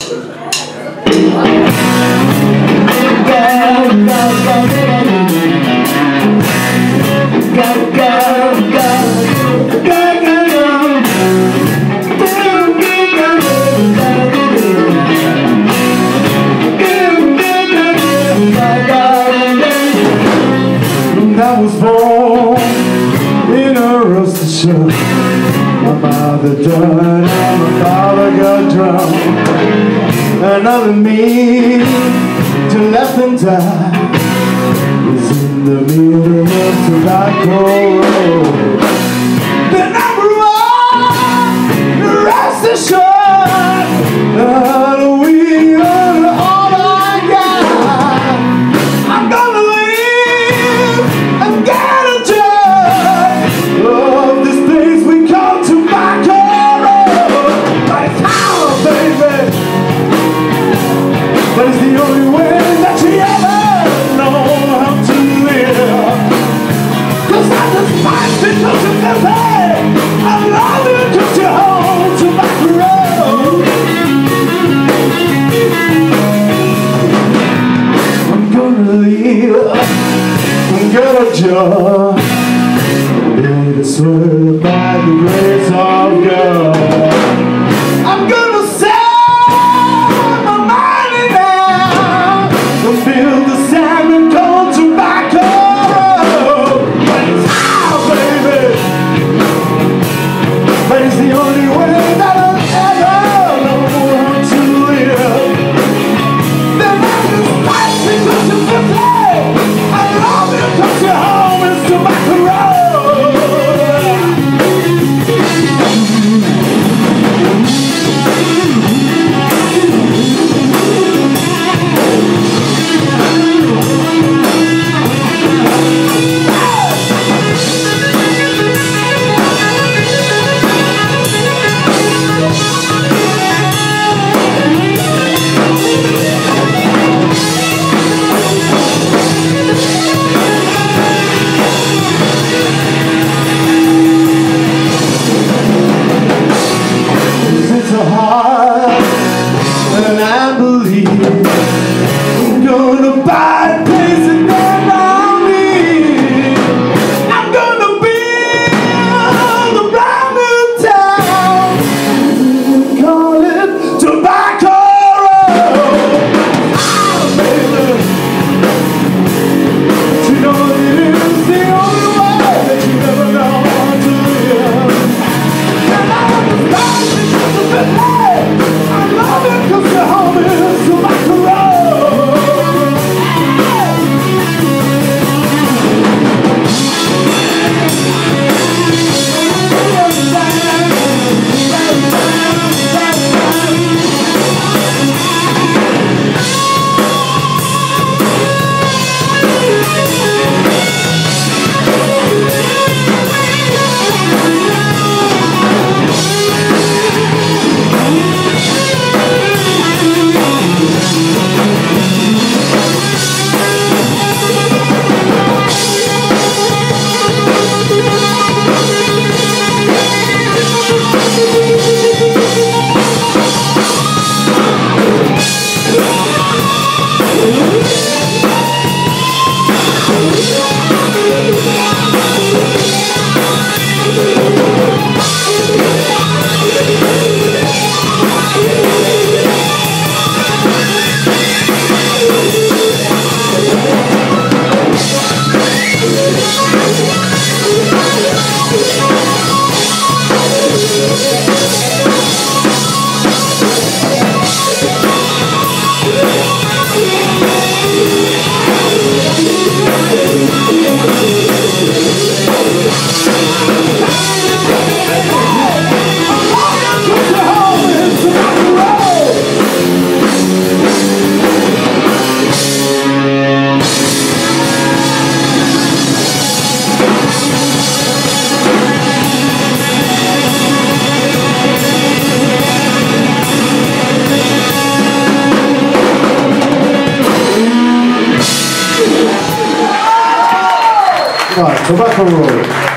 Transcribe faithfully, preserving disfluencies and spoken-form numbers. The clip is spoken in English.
I was born in a rusty shop. My mother died and my father got drunk. Another me to left and die is in the middle of tobacco road. Then I grew up in a rusty shop, and we are all I got. I'm gonna leave and get a job of this place we call Tobacco Road. But it's hard, baby, but it's the only way that you ever know how to live. Cause I despise because you're filthy, I love you cause you're home Tobacco Road. I'm gonna leave and get a job, and I swear by the grace of God. I'm gonna sell my money now and build the salmon called Tobacco Road. But it's hard, baby, but it's the only way that I'll ever know how to live. Then I despise because you're filthy, I love you cause your home is Tobacco Road. It's a heart, and I believe I'm gonna buy a place and then I'll leave. I'm gonna build a brand new town, call it Tobacco Road. Ah, baby, but you know it is the only way that you ever know how to live. And I understand because of it. I love it cause your home is Tobacco Road. Tobacco Road.